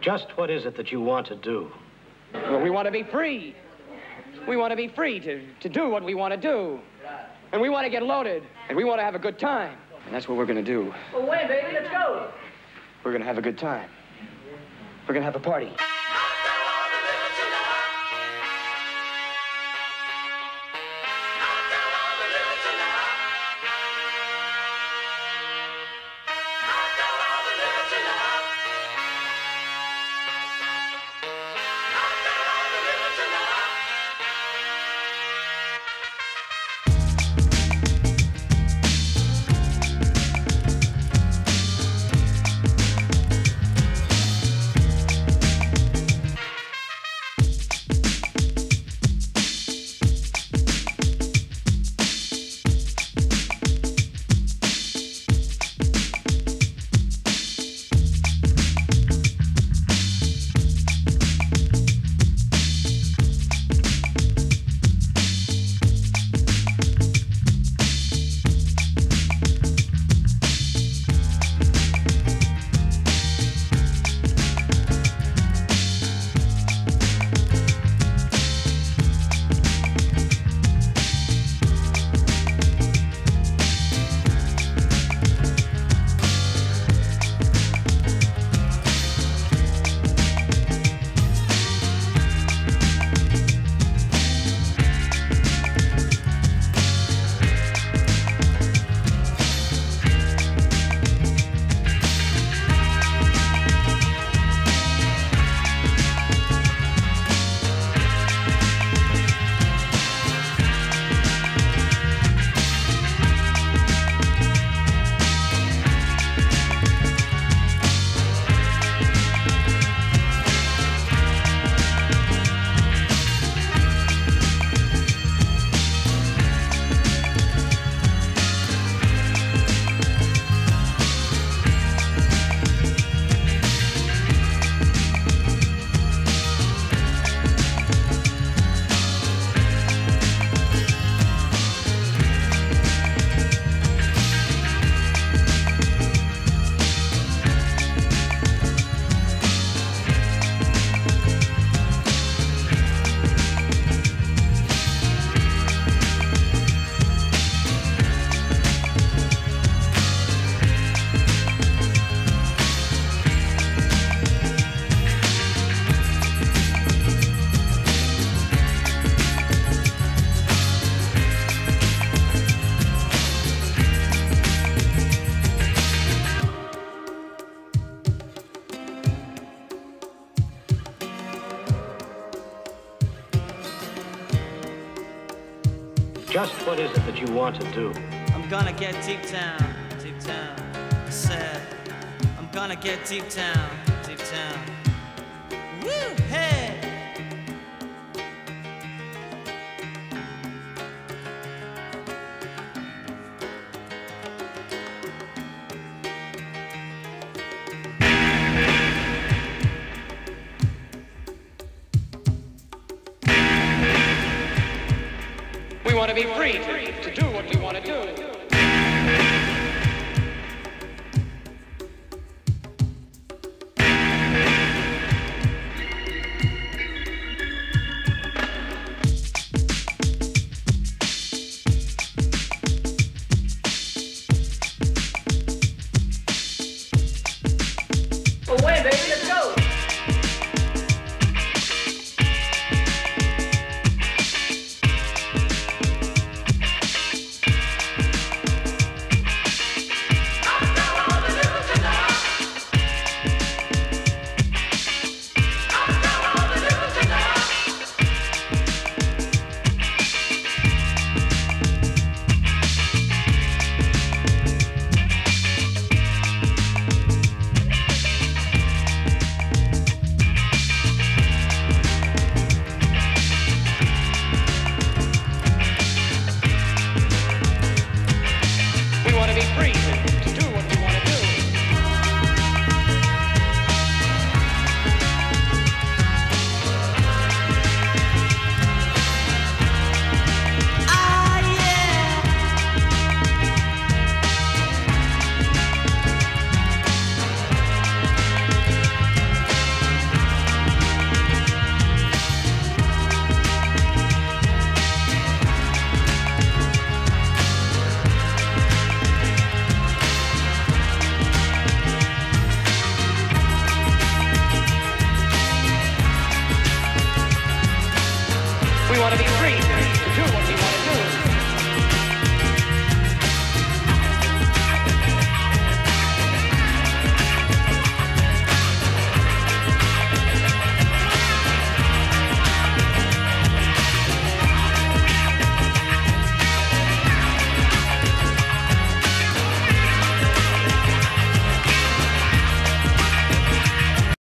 Just what is it that you want to do? Well, we want to be free. We want to be free to do what we want to do. And we want to get loaded. And we want to have a good time. And that's what we're going to do. Well, wait, baby, let's go. We're going to have a good time. We're going to have a party. Just what is it that you want to do? I'm gonna get deep down, I said. I'm gonna get deep down. Woo, hey! We want to be free to do what we want to do.